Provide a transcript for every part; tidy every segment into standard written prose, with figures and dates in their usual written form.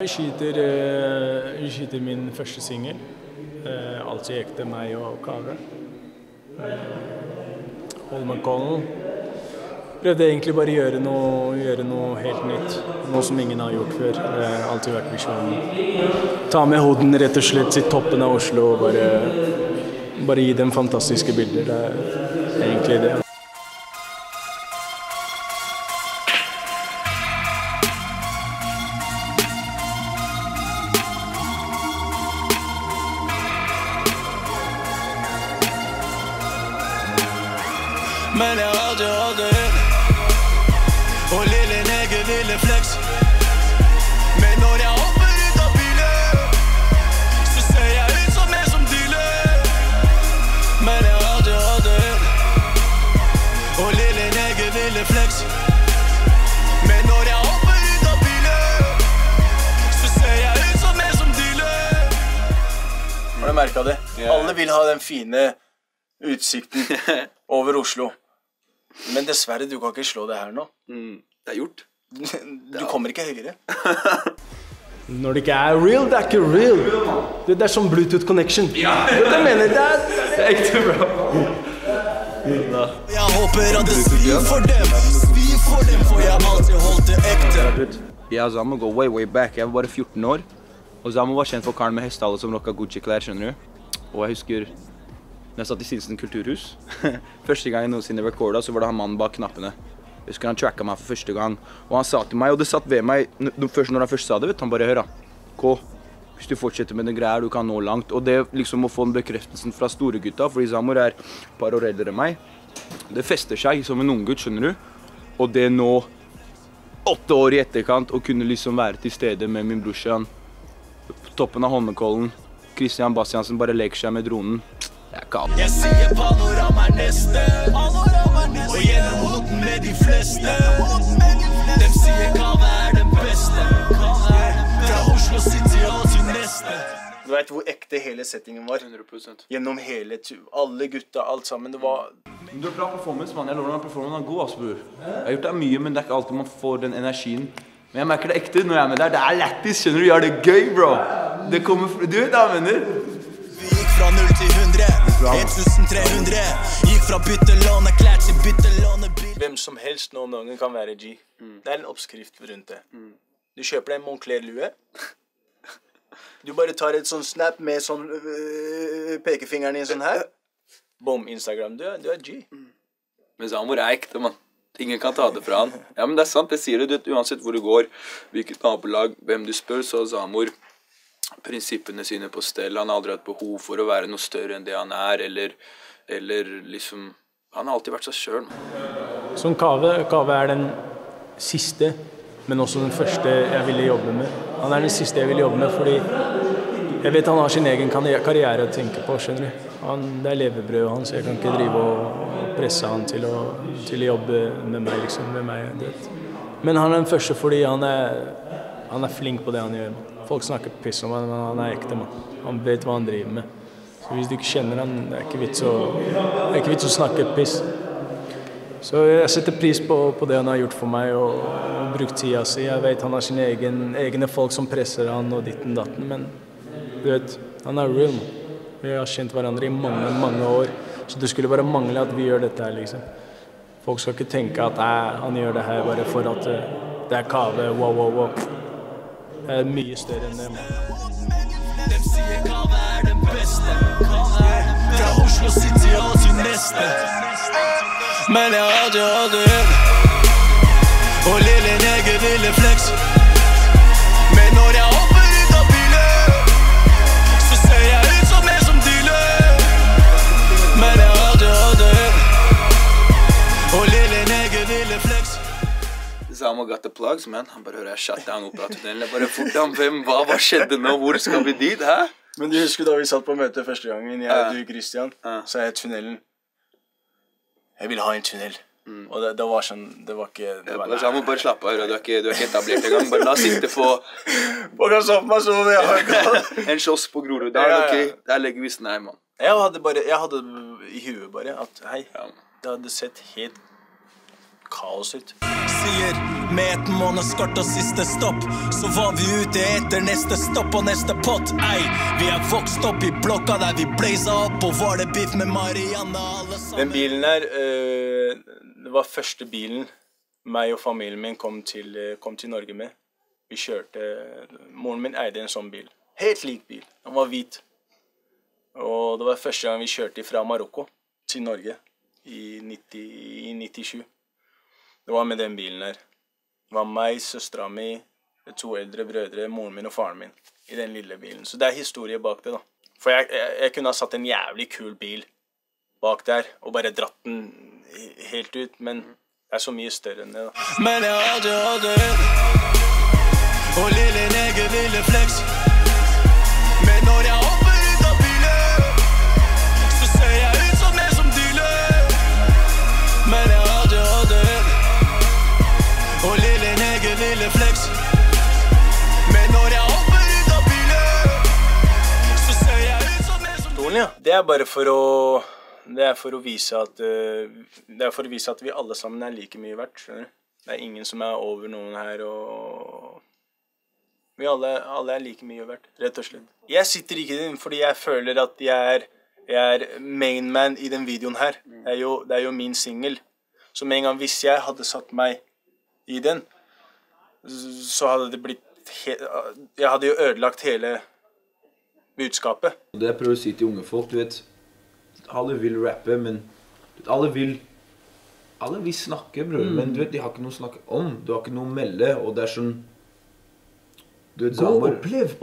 Vi skyter min første single, Alltid ekte, meg og Kave. Holmenkollen. Prøvde egentlig bare å gjøre noe helt nytt, noe som ingen har gjort før. Det har alltid vært visjonen. Ta med hoden rett og slett til toppen av Oslo og bare gi dem fantastiske bilder. Det er egentlig det. Men jeg hadde og lille nege ville flex. Men når jeg hopper ut av bilen, så ser jeg ut som en som dealer. Men jeg hadde og lille nege ville flex. Men når jeg hopper ut av bilen, så ser jeg ut som en som dealer. Har du merket det? Alle vil ha den fine utsikten over Oslo. Men dessverre, du kan ikke slå det her nå. Det er gjort. Du kommer ikke høyere. Når det ikke er real, det er ikke real. Det er som Bluetooth connection. Ja. Det mener det er ekte bra. Jeg håper at det svir for dem. Svir for dem, for jeg alltid holdt det ekte. Jeg og Zamo går way back. Jeg var bare 14 år. Og Zamo var kjent for karen med hestehale som rocka Gucci-klær, skjønner du? Og jeg husker når jeg satt i Sinsen kulturhus, første gang jeg noensinne recorda, så var det han mannen bak knappene. Jeg husker han tracka meg for første gang, og han sa til meg, og det satt ved meg, når han først sa det, vet han bare, hør da, K, hvis du fortsetter med den greia, du kan nå langt. Og det liksom å få den bekreftelsen fra store gutta, fordi Zamor er et par år eldre enn meg, det fester seg som en unggutt, skjønner du? Og det nå, 8 år i etterkant, å kunne liksom være til stede med min brorsan, på toppen av Holmenkollen, Christian Bastiansen bare leker seg med dronen. Jeg sier panorama er neste, og gjennom hoden med de fleste. De sier Kave er den beste, fra Oslo City og til neste. Du vet hvor ekte hele settingen var. 100%. Gjennom hele alle gutta, alt sammen. Det var... Du har bra performance, mann. Jeg lover deg, performancen er god, ass, bror. Jeg har gjort det mye, men det er ikke alltid man får den energien. Men jeg merker det ekte når jeg er med der. Det er lættis, skjønner du? Jeg har det gøy, bro. Det kommer... Du vet hva jeg mener? Vi gikk fra 0 til 100, 1300. Gikk fra byttelåne klær til byttelåne bil. Hvem som helst noen ganger kan være G. Det er en oppskrift rundt det. Du kjøper deg en Moncler-lue. Du bare tar et sånn snap med sånn pekefingeren i en sånn her. Boom, Instagram. Du er G. Men Zamor er ekte, mann. Ingen kan ta det fra han. Ja, men det er sant, det sier du. Uansett hvor du går, hvilket nabolag, hvem du spør, så Zamor prinsippene sine på stell. Han har aldri hatt behov for å være noe større enn det han er, eller liksom... Han har alltid vært seg selv. Som Kave er den siste, men også den første jeg ville jobbe med. Han er den siste jeg ville jobbe med, fordi jeg vet han har sin egen karriere å tenke på, skjønner du? Det er levebrødet hans, jeg kan ikke drive og presse han til å jobbe med meg, liksom, med meg, du vet. Men han er den første fordi han er flink på det han gjør. Folk snakker piss om han, men han er ekte, man. Han vet hva han driver med. Så hvis du ikke kjenner han, det er ikke vits å snakke piss. Så jeg setter pris på det han har gjort for meg, og brukt tida si. Jeg vet han har sine egne folk som presser han og ditten datten, men du vet, han er real, man. Vi har kjent hverandre i mange år, så det skulle bare mangle at vi gjør dette her, liksom. Folk skal ikke tenke at han gjør det her bare for at det er Kave, wow. Det er mye større enn det, man. De sier Kave er den beste, fra Oslo City og til neste. Men jeg hadde og lille nege ville flex. Men når jeg hopper ut av bilen, så ser jeg ut som en som dealer. Men jeg hadde og lille nege ville flex. Zamo got the plugs, man. Han bare hører jeg shut down operatunnelen. Jeg bare, hvordan, hvem, hva skjedde nå? Hvor skal vi dit, hæ? Men du husker da vi satt på møte første gangen, jeg og du, Christian, så er jeg tunnelen. Jeg ville ha en tunnel. Og det var sånn, det var ikke... Zamo, bare slapp av, du er ikke etablert en gang. Bare la sitte på... På kan sove meg så, jeg har ikke... En kiosk på Grorud, ok? Der legger vi snei, man. Jeg hadde i huet bare at, hei, det hadde sett helt kaos ut. Sier med et månedskort og siste stopp, så var vi ute etter neste stopp og neste pott. Ei, vi vokst opp i blokka der vi blaza opp, og var det biff med Marianne alle sammen. Den bilen her, det var første bilen meg og familien min kom til Norge med. Vi kjørte, moren min eide en sånn bil, helt lik bil, den var hvit. Og det var første gang vi kjørte fra Marokko til Norge i 97. Det var med den bilen her. Det var meg, søstera mi, 2 eldre brødre, moren min og faren min i den lille bilen. Så det er historie bak det da. For jeg kunne ha satt en jævlig kul bil bak der og bare dratt den helt ut, men det er så mye større enn det da. Men jeg hadde og lille nege ville flex. Men når jeg hopper ut av bilen, så ser jeg ut som en som dealer. Men jeg hadde og lille nege ville flex. Men når jeg hopper ut av bilen, så ser jeg ut som en som Stolen, ja. Det er bare for å vise at vi alle sammen er like mye verdt, skjønner du? Det er ingen som er over noen her, og vi alle er like mye verdt, rett og slett. Jeg sitter ikke i den fordi jeg føler at jeg er main man i den videoen her. Det er jo min single. Så med en gang hvis jeg hadde satt meg i den, så hadde det blitt jeg hadde jo ødelagt hele budskapet. Det jeg prøver å si til unge folk, du vet, alle vil rappe, men alle vil snakke, bror, men du vet, de har ikke noe å snakke om, du har ikke noe å melde, og det er sånn, du vet, Zamor,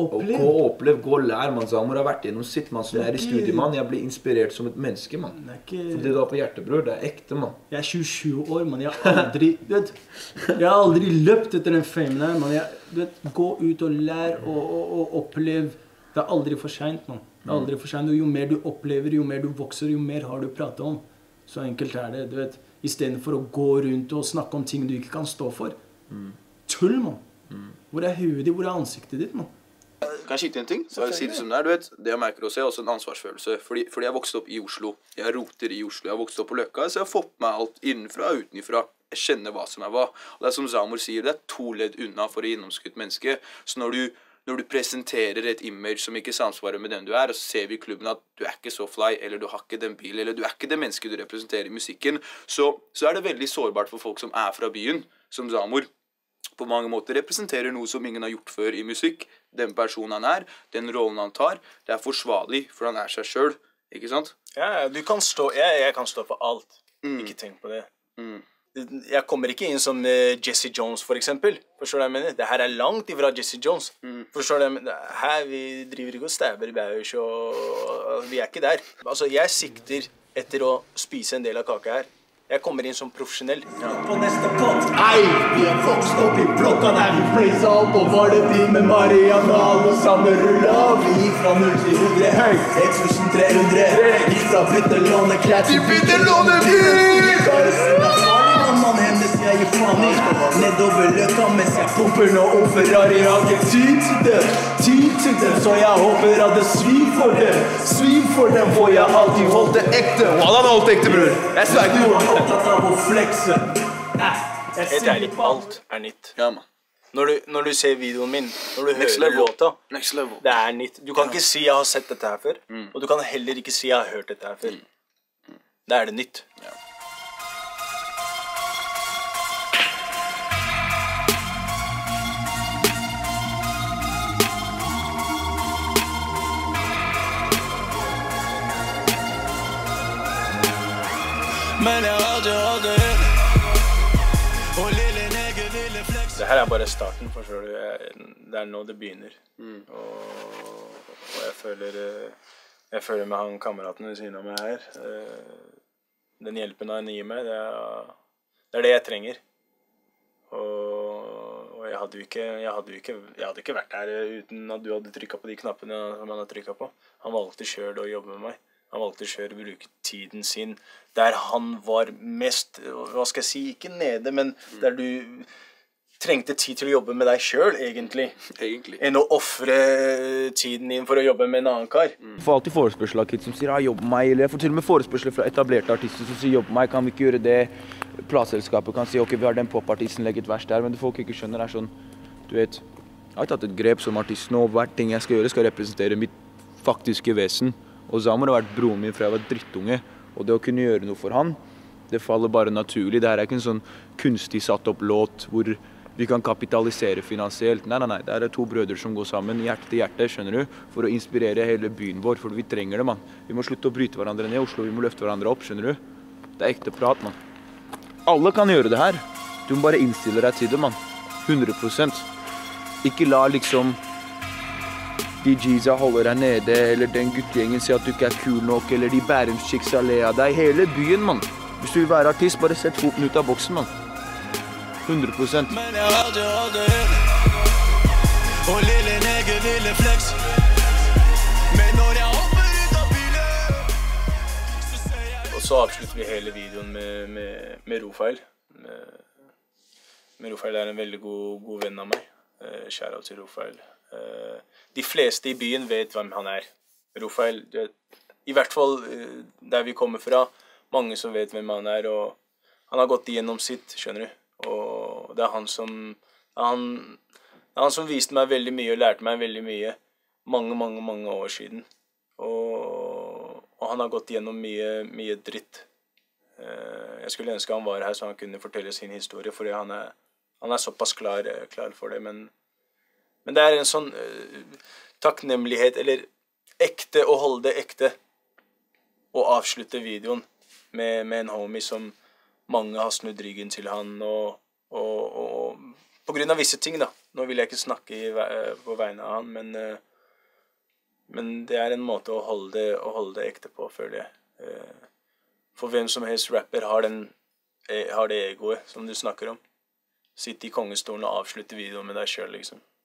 gå og lær, man. Zamor har vært gjennom sitt, man, som er i studiet, man. Jeg blir inspirert som et menneske, man. For det du har på hjertet, bror, det er ekte, man. Jeg er 27 år, man. Jeg har aldri løpt etter den famen her, man. Du vet, gå ut og lær og opplev. Det er aldri for sent, man. Det er aldri for sent. Og jo mer du opplever, jo mer du vokser, jo mer har du pratet om. Så enkelt er det, du vet. I stedet for å gå rundt og snakke om ting du ikke kan stå for. Tull, man. Hvor er huet ditt? Hvor er ansiktet ditt, man? Kan jeg skyte en ting? Bare si det som det er, du vet. Det jeg merker også er også en ansvarsfølelse. Fordi jeg vokste opp i Oslo. Jeg roter i Oslo. Jeg vokste opp på Løkka, så jeg har fått med alt innenfra og utenifra. Jeg kjenner hva som er hva. Og det er som Zamor sier, det er 2 ledd unna for å gjennomskutt menneske. Så når du presenterer et image som ikke samsvarer med den du er, og så ser vi i klubben at du er ikke så fly, eller du har ikke den bilen, eller du er ikke det mennesket du representerer i musikken, så er det veldig sårbart for folk som er fra byen, som Zamor. På mange måter representerer noe som ingen har gjort før i musikk. Den personen han er, den rollen han tar, det er forsvarlig, for han er seg selv, ikke sant? Ja, du kan stå, jeg kan stå for alt. Ikke tenk på det. Jeg kommer ikke inn som Jesse Jones, for eksempel. Forstår du hva jeg mener? Det her er langt ifra Jesse Jones. Forstår du hva jeg mener? Her, vi driver ikke og stabber i bauers, og vi er ikke der. Altså, jeg sikter etter å spise en del av kaka her. Jeg kommer inn som profesjonell. på neste pott. Ei, vi vokst opp i blokka der vi blaza opp, og var det vi med Marianne alle sammen rulla. Vi gikk fra 0 til 100, 1300. Gikk fra byttelåneklær til byttelånebil. Man hennes jeg gir faen i. Nedover løkka mens jeg pumper nå om Ferrari. Jeg har ikke tid til det, så jeg håper at det svir for dem, for jeg alltid holdt det ekte. Wallah, han holdt ekte, bror. Jeg sverger. Du er opptatt av å flekse. Helt ærlig, alt er nytt. Ja, man. Når du ser videoen min, når du Next hører level. låta, Next level. det er nytt. Du kan ikke si jeg har sett dette her før, og du kan heller ikke si jeg har hørt dette her før. Da er det nytt. Ja. Men jeg hadde og lille nege ville flex. Det her er bare starten, forstår du. Det er nå det begynner. Og jeg føler med han kameraten ved siden av meg her. Den hjelpen han gir meg, det er det jeg trenger. Og jeg hadde ikke vært her uten at du hadde trykket på de knappene som han har trykket på. Han valgte selv å jobbe med meg. Han valgte selv å bruke tiden sin der han var mest, hva skal jeg si, ikke nede, men der du trengte tid til å jobbe med deg selv, egentlig. Enn å offre tiden din for å jobbe med en annen kar. Jeg får alltid forespørsel av kids som sier jobb med meg, eller jeg får til og med forespørsler fra etablerte artister som sier jobb med meg, kan vi ikke gjøre det? Plateselskapet kan si ok, vi har den popartisten, legge et vers der, men det folk ikke skjønner er sånn, du vet, jeg har tatt et grep som artist nå, hvert ting jeg skal gjøre skal representere mitt faktiske vesen, og Zamor har vært broren min fra jeg var drittunge, og det å kunne gjøre noe for han, det faller bare naturlig. Det her er ikke en sånn kunstig satt opp låt hvor vi kan kapitalisere finansielt. Nei, det er to brødre som går sammen, hjerte til hjerte, skjønner du? For å inspirere hele byen vår, for vi trenger det, mann. Vi må slutte å bryte hverandre ned i Oslo, vi må løfte hverandre opp, skjønner du? Det er ekte prat, mann. Alle kan gjøre det her. Du må bare innstille deg til det, mann. 100%. Ikke la liksom de G'sa holder deg nede, eller den guttegjengen sier at du ikke er kul nok, eller de Bærumschicks le av deg. Hele byen, mann. Hvis du vil være artist, bare sett foten ut av boksen, mann. 100%. Men jeg hadde og lille nege ville flex. Men når jeg hopper ut av bilen, så ser jeg. Og så avslutter vi hele videoen med Rofael. Men Rofael er en veldig god venn av meg. Shoutout til Rofael. De fleste i byen vet hvem han er. Rofael, i hvert fall der vi kommer fra, mange som vet hvem han er, og han har gått igjennom sitt, skjønner du. Og det er han som viste meg veldig mye og lærte meg veldig mye mange år siden. Og han har gått igjennom mye dritt. Jeg skulle ønske han var her så han kunne fortelle sin historie, for han er såpass klar for det, men det er en sånn takknemlighet, eller ekte, å holde det ekte, og avslutte videoen med en homie som mange har snudd ryggen til han, og på grunn av visse ting da. Nå vil jeg ikke snakke på vegne av han, men det er en måte å holde det ekte på, føler jeg. For hvem som helst rapper har det egoet som du snakker om. Sitte i kongestolen og avslutte videoen med deg selv, liksom.